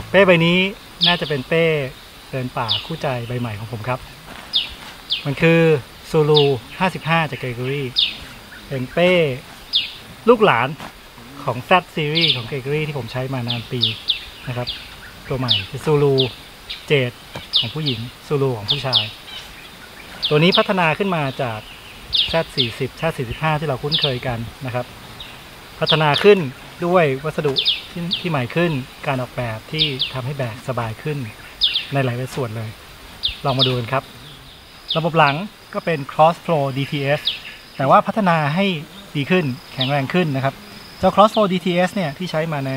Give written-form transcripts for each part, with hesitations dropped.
เป้ใบนี้น่าจะเป็นเป้เดินป่าคู่ใจใบใหม่ของผมครับมันคือซูลู55จากเกรกอรี่เป็นเป้ลูกหลานของ Z Series ของเกรกอรี่ที่ผมใช้มานานปีนะครับตัวใหม่คือซูลูเจดของผู้หญิงซูลูของผู้ชายตัวนี้พัฒนาขึ้นมาจาก Z40 Z45 ที่เราคุ้นเคยกันนะครับพัฒนาขึ้นด้วยวัสดุที่ใหม่ขึ้นการออกแบบที่ทำให้แบกสบายขึ้นในหลายส่วนเลยลองมาดูกันครับระบบหลังก็เป็น Cross Flow DTS แต่ว่าพัฒนาให้ดีขึ้นแข็งแรงขึ้นนะครับเจ้า Cross Flow DTS เนี่ยที่ใช้มาใน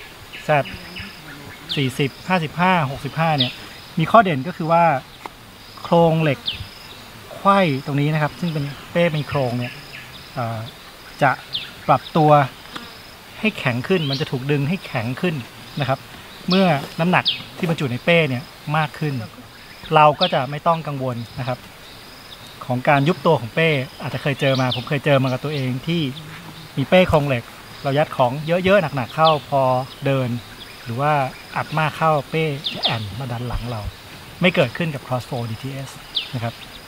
Z40 55 65เนี่ยมีข้อเด่นก็คือว่าโครงเหล็กไขว้ตรงนี้นะครับซึ่งเป็นเป้มีโครงเนี่ยจะปรับตัวให้แข็งขึ้นมันจะถูกดึงให้แข็งขึ้นนะครับเมื่อน้ำหนักที่บรรจุในเป้เนี่ยมากขึ้นเราก็จะไม่ต้องกังวลนะครับของการยุบตัวของเป้อาจจะเคยเจอมาผมเคยเจอมากับตัวเองที่มีเป้โครงเหล็กเรายัดของเยอะๆหนักๆเข้าพอเดินหรือว่าอัดมากเข้าเป้แอนมาดันหลังเราไม่เกิดขึ้นกับ Crossflow DTS นะครับ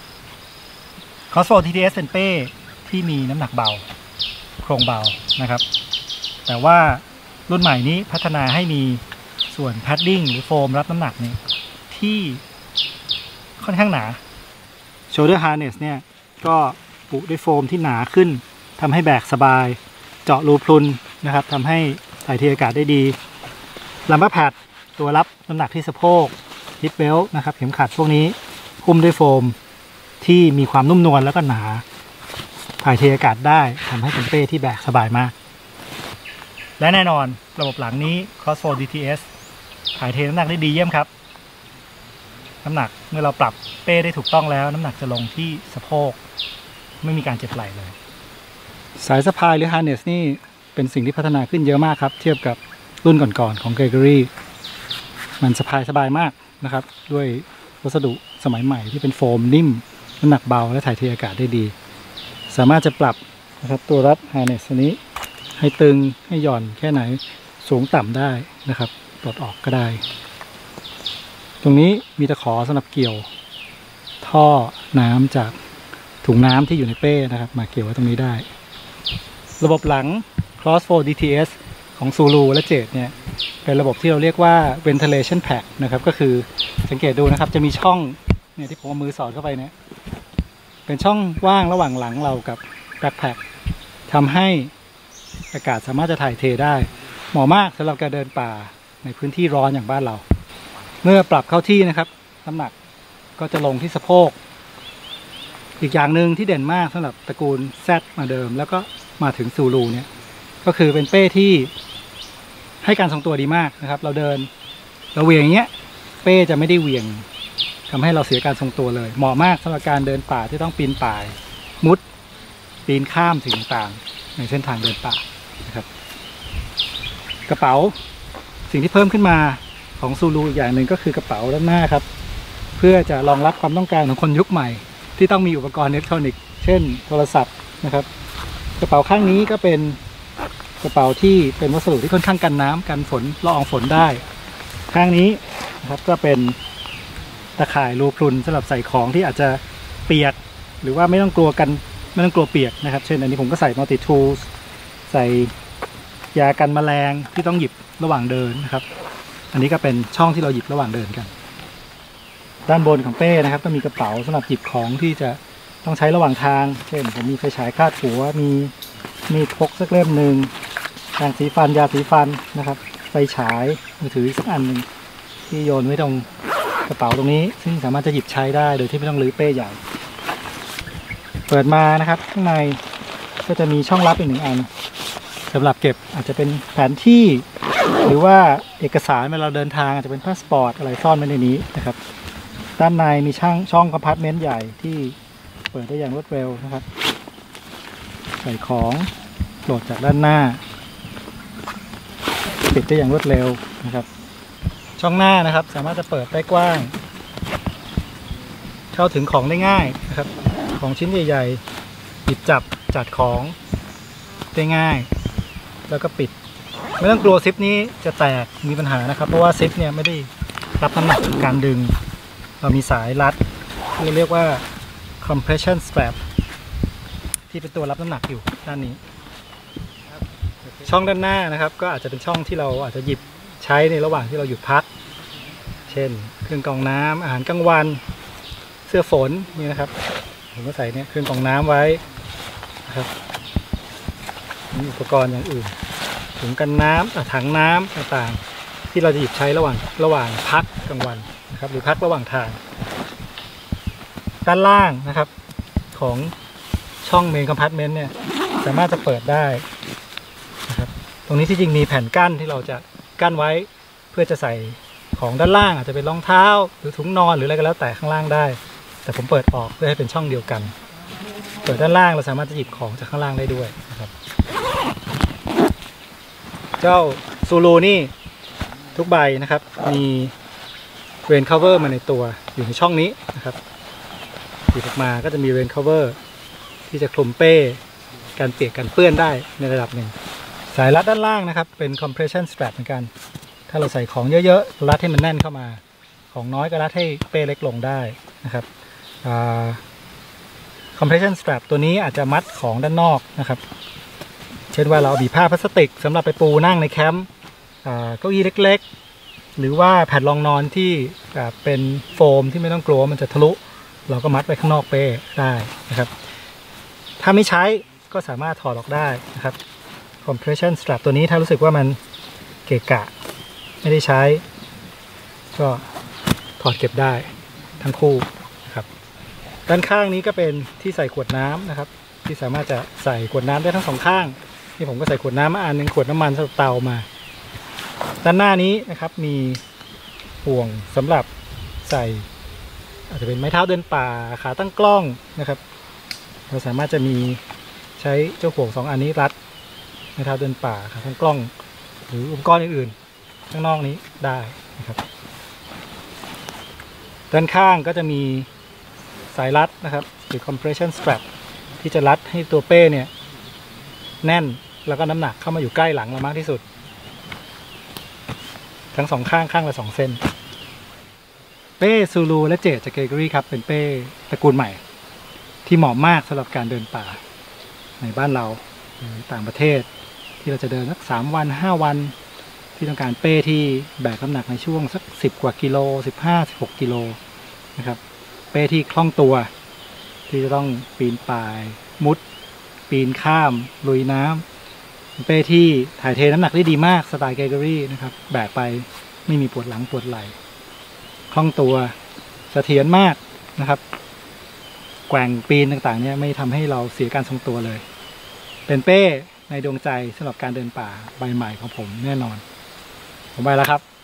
Crossflow DTS เป็นเป้ที่มีน้ำหนักเบาโครงเบานะครับแต่ว่ารุ่นใหม่นี้พัฒนาให้มีส่วนแพดดิ้งหรือโฟมรับน้ำหนักเนี่ยที่ค่อนข้างหนา Shoulder Harness เนี่ยก็ปุด้วยโฟมที่หนาขึ้นทำให้แบกสบายเจาะรูพรุนนะครับทำให้ถ่ายเทอากาศได้ดีลัมเบอร์แพดตัวรับน้ำหนักที่สะโพกฮิปเบลต์นะครับเข็มขัดพวกนี้หุ้มด้วยโฟมที่มีความนุ่มนวลแล้วก็หนาถ่ายเทอากาศได้ทำให้เป็นเป้ที่แบกสบายมากและแน่นอนระบบหลังนี้ Crossflow DTS ถ่ายเทน้ำหนักได้ดีเยี่ยมครับน้ำหนักเมื่อเราปรับเป้ได้ถูกต้องแล้วน้ำหนักจะลงที่สะโพกไม่มีการเจ็บไหล่เลยสายสะพายหรือ Harness นี่เป็นสิ่งที่พัฒนาขึ้นเยอะมากครับเทียบกับรุ่นก่อนๆของ Gregory มันสะพายสบายมากนะครับด้วยวัสดุสมัยใหม่ที่เป็นโฟมนิ่มน้ำหนักเบาและถ่ายเทอากาศได้ดีสามารถจะปรับนะครับตัวรัด Harness นี้ให้ตึงให้หย่อนแค่ไหนสูงต่ำได้นะครับปลดออกก็ได้ตรงนี้มีตะขอสำหรับเกี่ยวท่อน้ำจากถุงน้ำที่อยู่ในเป้นะครับมาเกี่ยวไว้ตรงนี้ได้ระบบหลัง Crossflow DTS ของ Zulu และ Jade เนี่ยเป็นระบบที่เราเรียกว่า ventilation pack นะครับก็คือสังเกตดูนะครับจะมีช่องเนี่ยที่ผมเอามือสอดเข้าไปเนี่ยเป็นช่องว่างระหว่างหลังเรากับ backpack ทำให้อากาศสามารถจะถ่ายเทได้เหมาะมากสำหรับการเดินป่าในพื้นที่ร้อนอย่างบ้านเราเมื่อปรับเข้าที่นะครับน้ำหนักก็จะลงที่สะโพกอีกอย่างหนึ่งที่เด่นมากสำหรับตระกูล Z มาเดิมแล้วก็มาถึงซูลูเนี่ยก็คือเป็นเป้ที่ให้การทรงตัวดีมากนะครับเราเดินเราเหวี่ยงอย่างเงี้ยเป้จะไม่ได้เหวี่ยงทำให้เราเสียการทรงตัวเลยเหมาะมากสำหรับการเดินป่าที่ต้องปีนป่ายมุดปีนข้ามสิ่งต่างๆในเส้นทางเดินป่านะครับกระเป๋าสิ่งที่เพิ่มขึ้นมาของซูลูอีกอย่างหนึ่งก็คือกระเป๋าด้านหน้าครับเพื่อจะรองรับความต้องการของคนยุคใหม่ที่ต้องมีอุปกรณ์อิเล็กทรอนิกส์เช่นโทรศัพท์นะครับกระเป๋าข้างนี้ก็เป็นกระเป๋าที่เป็นวัสดุที่ค่อนข้างกันน้ำกันฝนละอองฝนได้ข้างนี้นะครับก็เป็นตะข่ายรูพรุนสำหรับใส่ของที่อาจจะเปียกหรือว่าไม่ต้องกลัวเปียกนะครับเช่นอันนี้ผมก็ใส่มัลติทูลใส่ยากันแมลงที่ต้องหยิบระหว่างเดินนะครับอันนี้ก็เป็นช่องที่เราหยิบระหว่างเดินกันด้านบนของเป้นะครับก็มีกระเป๋าสำหรับหยิบของที่จะต้องใช้ระหว่างทางเช่นผมมีไฟฉายคาดหัวมีพกสักเล่มหนึ่งแปรงสีฟันยาสีฟันนะครับไฟฉายมือถือสักอันหนึ่งที่โยนไว้ตรงกระเป๋าตรงนี้ซึ่งสามารถจะหยิบใช้ได้โดยที่ไม่ต้องรื้อเป้ใหญ่เปิดมานะครับข้างในก็จะมีช่องลับอีกหนึ่งอันสำหรับเก็บอาจจะเป็นแผนที่หรือว่าเอกสารเวลาเราเดินทางอาจจะเป็นพาสปอร์ตอะไรซ่อนไว้ในนี้นะครับด้านในมีช่องคอมพาร์ตเมนต์ใหญ่ที่เปิดได้อย่างรวดเร็วนะครับใส่ของโหลดจากด้านหน้าปิดได้อย่างรวดเร็วนะครับช่องหน้านะครับสามารถจะเปิดได้กว้างเข้าถึงของได้ง่ายนะครับของชิ้นใหญ่ๆหยิบจับจัดของได้ง่ายแล้วก็ปิดไม่ต้องกลัวซิปนี้จะแตกมีปัญหานะครับเพราะว่าซิปเนี่ยไม่ได้รับน้ำหนักการดึงเรามีสายรัดที่เรียกว่า compression strap ที่เป็นตัวรับน้ำหนักอยู่ด้านนี้ช่องด้านหน้านะครับก็อาจจะเป็นช่องที่เราอาจจะหยิบใช้ในระหว่างที่เราหยุดพักเช่นเครื่องกรองน้ำอาหารกลางวันเสื้อฝนนี่นะครับผมก็ใส่เนี่ยเครื่องกรองน้ำไว้นะครับมีอุปกรณ์อย่างอื่นถุงกันน้ำถังน้ำต่างๆที่เราจะหยิบใช้ระหว่างพักกลางวันนะครับหรือพักระหว่างทางด้านล่างนะครับของช่องเมนคอมพาร์ตเมนต์เนี่ยสามารถจะเปิดได้นะครับตรงนี้ที่จริงมีแผ่นกั้นที่เราจะกั้นไว้เพื่อจะใส่ของด้านล่างอาจจะเป็นรองเท้าหรือถุงนอนหรืออะไรก็แล้วแต่ข้างล่างได้แต่ผมเปิดออกเพื่อให้เป็นช่องเดียวกันเปิดด้านล่างเราสามารถจะหยิบของจากข้างล่างได้ด้วยนะครับเจ้าซูรูนี่ทุกใบนะครับมีเรนคัฟเวอร์มาในตัวอยู่ในช่องนี้นะครับหยิบออกมาก็จะมีเรนคัฟเวอร์ที่จะคลุมเป้การเปียกกันเปื้อนได้ในระดับหนึ่งสายรัดด้านล่างนะครับเป็น compression strap เหมือนกันถ้าเราใส่ของเยอะๆรัดให้มันแน่นเข้ามาของน้อยก็รัดให้เป้เล็กลงได้นะครับ compression strap ตัวนี้อาจจะมัดของด้านนอกนะครับเช่นว่าเราบีบผ้าพลาสติกสำหรับไปปูนั่งในแคมป์เก้าอี้เล็กๆหรือว่าแผ่นรองนอนที่เป็นโฟมที่ไม่ต้องกลัวมันจะทะลุเราก็มัดไว้ข้างนอกเป้ได้นะครับถ้าไม่ใช้ก็สามารถถอดออกได้นะครับ compression strap ตัวนี้ถ้ารู้สึกว่ามันเกะกะไม่ได้ใช้ก็ถอดเก็บได้ทั้งคู่นะครับด้านข้างนี้ก็เป็นที่ใส่ขวดน้ำนะครับที่สามารถจะใส่ขวดน้ำได้ทั้งสองข้างที่ผมก็ใส่ขวดน้ำมาอันนึงขวดน้ำมันสำหรับเตามาด้านหน้านี้นะครับมีห่วงสำหรับใส่อาจจะเป็นไม้เท้าเดินป่าขาตั้งกล้องนะครับเราสามารถจะมีใช้เจ้าห่วง2อันนี้รัดไม้เท้าเดินป่าขาตั้งกล้องหรืออุปกรณ์อื่นๆข้างนอกนี้ได้นะครับด้านข้างก็จะมีสายรัดนะครับหรือ compression strap ที่จะรัดให้ตัวเป้เนี่ยแน่นแล้วก็น้ำหนักเข้ามาอยู่ใกล้หลังเรามากที่สุดทั้งสองข้างละ2 เส้นเป้ซูรูและเจดจากเกเกอรี่ครับเป็นเป้ตระกูลใหม่ที่เหมาะมากสำหรับการเดินป่าในบ้านเราหรือต่างประเทศที่เราจะเดินสัก3 วัน5 วันที่ต้องการเป้ที่แบกน้ำหนักในช่วงสัก10 กว่ากิโล15-16 กิโลนะครับเป้ที่คล่องตัวที่จะต้องปีนป่ายมุดปีนข้ามลุยน้ำเป้ที่ถ่ายเทน้ำหนักได้ดีมากสไตล์เกเกอรี่นะครับแบกไปไม่มีปวดหลังปวดไหล่คล่องตัวเสถียรมากนะครับแกว่งปีนต่างๆเนี่ยไม่ทำให้เราเสียการทรงตัวเลยเป็นเป้ในดวงใจสำหรับการเดินป่าใบใหม่ของผมแน่นอนผมไปแล้วครับ